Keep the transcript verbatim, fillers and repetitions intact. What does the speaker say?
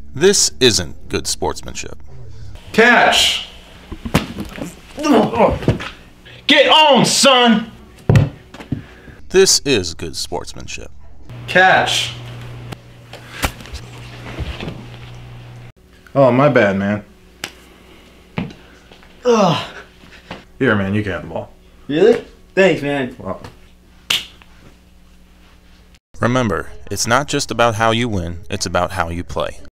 This isn't good sportsmanship. Catch! Get on, son! This is good sportsmanship. Catch! Oh, my bad, man. Ugh. Here, man, you can have the ball. Really? Thanks, man. Well, Remember, it's not just about how you win, it's about how you play.